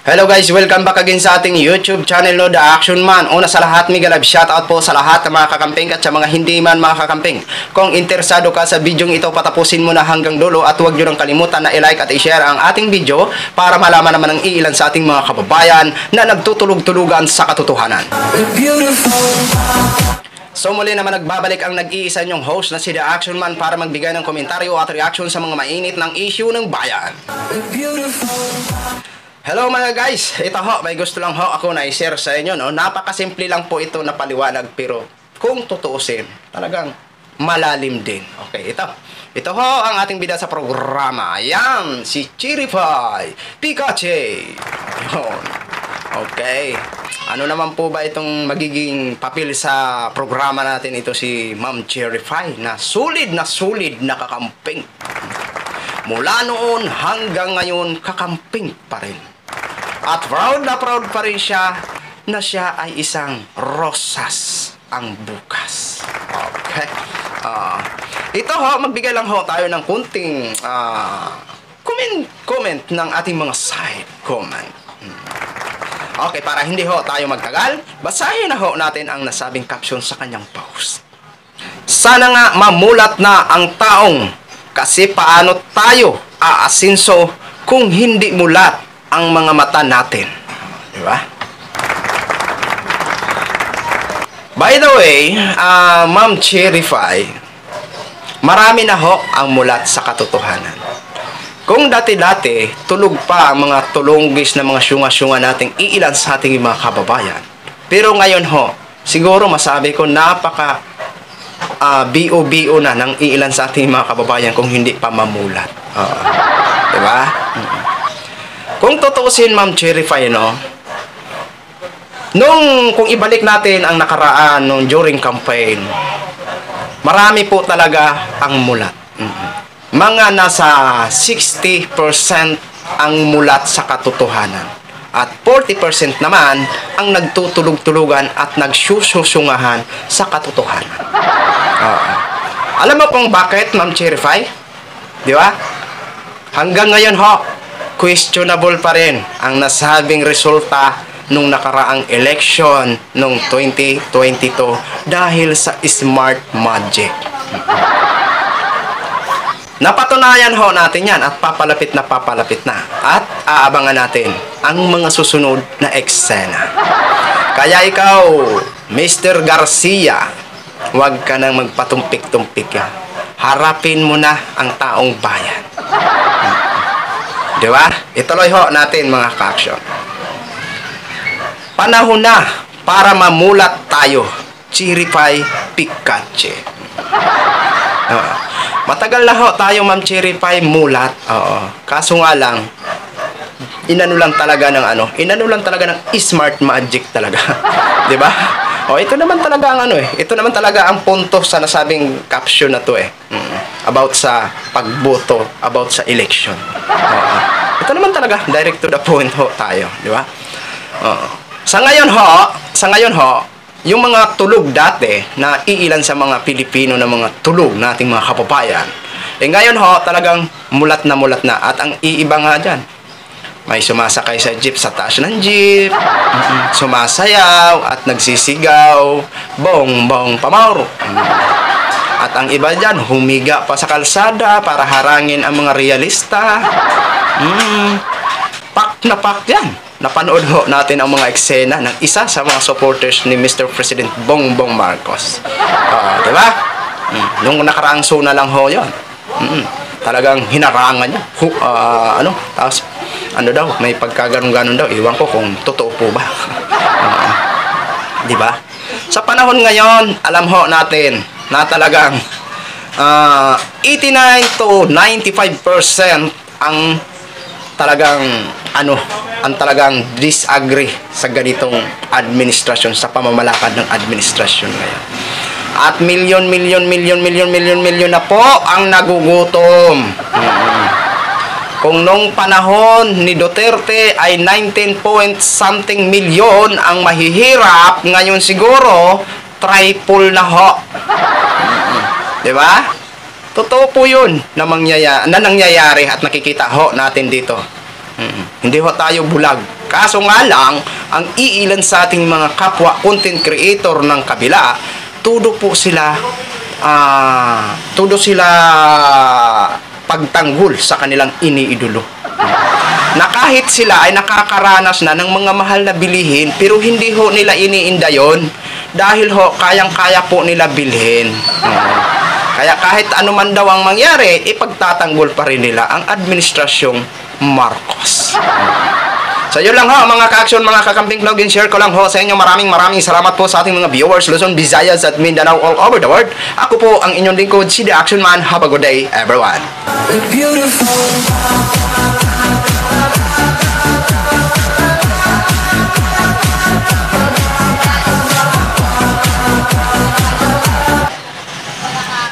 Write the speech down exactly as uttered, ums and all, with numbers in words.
Hello guys, welcome back again sa ating YouTube channel no, The Action Man. Una sa lahat, mega love shoutout po sa lahat ng mga kakamping at sa mga hindi man mga kakamping. Kung interesado ka sa video ito, patapusin mo na hanggang dulo at huwag nyo nang kalimutan na i-like at i-share ang ating video para malaman naman ng iilan sa ating mga kababayan na nagtutulog-tulugan sa katotohanan. So muli naman nagbabalik ang nag-iisa nyong host na si The Action Man para magbigay ng komentaryo at reaction sa mga mainit ng issue ng bayan. Hello mga guys, ito ho, may gusto lang ho ako na i-share sa inyo, no? Napakasimple lang po ito na paliwanag, pero kung tutuusin, talagang malalim din. Okay, ito. Ito ho ang ating bida sa programa. Ayan, si Chirify Pikachu. Yun. Okay. Ano naman po ba itong magiging papel sa programa natin? Ito si Ma'am Chirify na sulit na sulit na kakamping. Mula noon hanggang ngayon, kakamping pa rin. At proud na proud pa rin siya na siya ay isang rosas ang bukas. Okay. Uh, ito ho, magbigay lang ho tayo ng kunting uh, comment, comment ng ating mga side comment. Hmm. Okay, para hindi ho tayo magtagal, basahin na ho natin ang nasabing caption sa kanyang post. Sana nga mamulat na ang taong, kasi paano tayo aasinso kung hindi mulat ang mga mata natin. Diba? By the way, uh, Ma'am Chirify, marami na ho ang mulat sa katotohanan. Kung dati-dati, tulog pa ang mga tulunggis na mga syunga-syunga nating iilan sa ating mga kababayan. Pero ngayon ho, siguro masabi ko napaka uh, B O B O na ng iilan sa ating mga kababayan kung hindi pa mamulat. Uh, diba? Kung tutuusin, Ma'am Chirify, no? Nung, kung ibalik natin ang nakaraan nung during campaign, marami po talaga ang mulat. Mm-hmm. Mga nasa sixty percent ang mulat sa katotohanan. At forty percent naman ang nagtutulog-tulugan at nagsususungahan sa katotohanan. Uh, alam mo kung bakit, Ma'am Chirify? Di ba? Hanggang ngayon ho, questionable pa rin ang nasabing resulta nung nakaraang election nung twenty twenty-two dahil sa smart magic. Napatunayan ho natin yan at papalapit na papalapit na at aabangan natin ang mga susunod na eksena. Kaya ikaw, Mister Garcia, huwag ka nang magpatumpik-tumpik yan. Harapin mo na ang taong bayan. Diba? Ituloy ho natin mga ka-action. Panahon na para mamulat tayo. Chirify Pikachu. Uh, matagal na ho tayo, Ma'am Chirify, mulat. Oo. Kaso nga lang, inano lang talaga ng ano, inano lang talaga ng smart magic talaga. Diba? O, ito naman talaga ang ano eh. Ito naman talaga ang punto sa nasabing caption na to eh. Mm. About sa pagboto, about sa election. Oo. Ito naman talaga, direct to the point ho tayo, di ba? Oo. Sa ngayon ho, sa ngayon ho, yung mga tulog dati na iilan sa mga Pilipino na mga tulog nating mga kababayan, eh ngayon ho, talagang mulat na mulat na. At ang iiba nga dyan, may sumasakay sa jeep sa taas ng jeep, mm-hmm. sumasayaw at nagsisigaw, bong bong pamauro. Mm-hmm. At ang iba dyan, humiga pa sa kalsada para harangin ang mga realista. Hmm, pak na pak yan. Napanood ho natin ang mga eksena ng isa sa mga supporters ni Mister President Bongbong Marcos. Uh, diba? Hmm, nung nakaraang suna lang ho yun. Hmm, talagang hinarangan niya. Hu, uh, ano? Tapos, ano daw, may pagkaganon-ganon daw. Iwan ko kung totoo po ba. uh, diba? Sa panahon ngayon, alam ho natin na talagang uh, eighty-nine to ninety-five percent ang talagang ano, ang talagang disagree sa ganitong administrasyon, sa pamamalakad ng administrasyon ngayon. At milyon, milyon, milyon, milyon, milyon, milyon na po ang nagugutom. Mm-hmm. Kung nung panahon ni Duterte ay nineteen point something milyon ang mahihirap, ngayon siguro triple na ho. Diba? Totoo po yun na, mangyaya, na nangyayari at nakikita ho natin dito. Mm-hmm. Hindi ho tayo bulag Kaso nga lang, ang iilan sa ating mga kapwa content creator ng kabila, tudo po sila, ah, tudo sila pagtanggol sa kanilang iniidolo. Na kahit sila ay nakakaranas na ng mga mahal na bilihin, pero hindi ho nila iniinda yon dahil ho kayang-kaya po nila bilhin. Uh, kaya kahit ano man daw ang mangyari, ipagtatanggol pa rin nila ang administrasyong Marcos. So yun lang ho mga ka-action, mga kakamping vlog, and share ko lang ho sa inyo. Maraming maraming salamat po sa ating mga viewers Luzon, Visayas at Mindanao all over the world. Ako po ang inyong lingkod, si The Action Man. Have a good day everyone.